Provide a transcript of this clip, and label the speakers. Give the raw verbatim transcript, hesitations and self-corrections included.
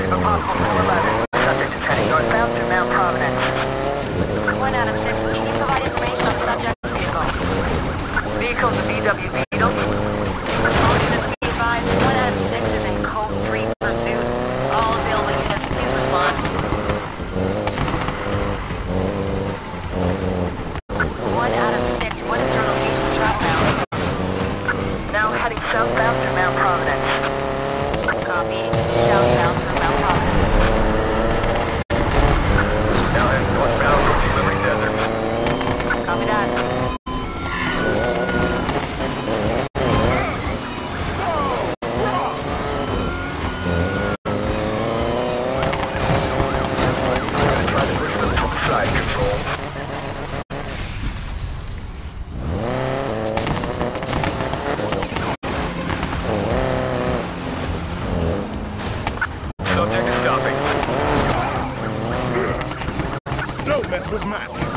Speaker 1: Negative, a possible four eleven. Subject is heading northbound through Mount Providence.
Speaker 2: One out of six. Can you provide information on the subject's vehicle?
Speaker 1: Vehicle's a V W Beetle.
Speaker 2: All units be advised, one out of six is in code three pursuit. All available units, please respond. One out of six. What is your location travel now?
Speaker 1: Now heading southbound through Mount Providence.
Speaker 2: Copy. Southbound through Mount Providence.
Speaker 1: Now heading northbound through Delivery Desert.
Speaker 2: Copy that.
Speaker 1: Try to push them to the side, Control. Subject is stopping.
Speaker 3: Don't mess with Matt.